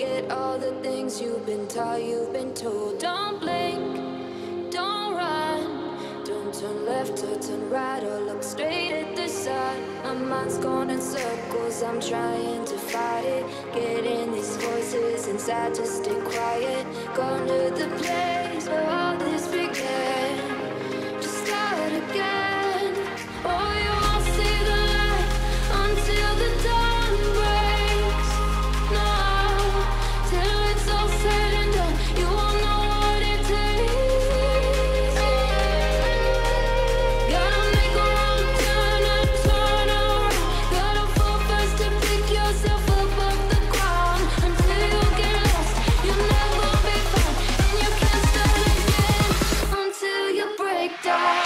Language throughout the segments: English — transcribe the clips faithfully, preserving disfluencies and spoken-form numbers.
Forget all the things you've been taught, you've been told. Don't blink, don't run, don't turn left or turn right or look straight at the sun. My mind's going in circles, I'm trying to fight it. Getting these voices inside to stay quiet. Going to the place where all this began. Just start again. Oh, you won't see the light until the dawn breaks. No, till it's all said and done, you won't know what it takes. Gotta make a wrong turn and turn around. Gotta fall fast to pick yourself up off the ground. Until you get lost, you'll never be found. And you can't start again until you break down.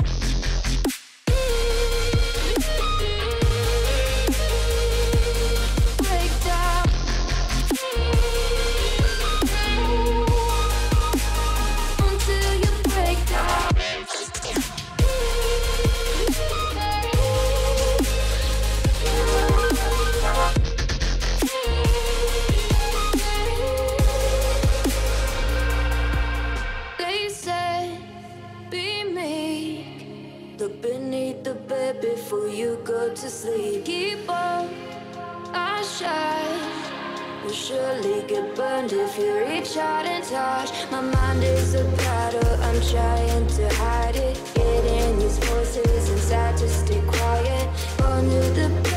Break down. Until you break down. They said, be meek. Look beneath the bed before you go to sleep. Keep on, I shine. You'll surely get burned if you reach out and touch. My mind is a battle, I'm trying to hide it. Getting these voices inside to stay quiet. Going to the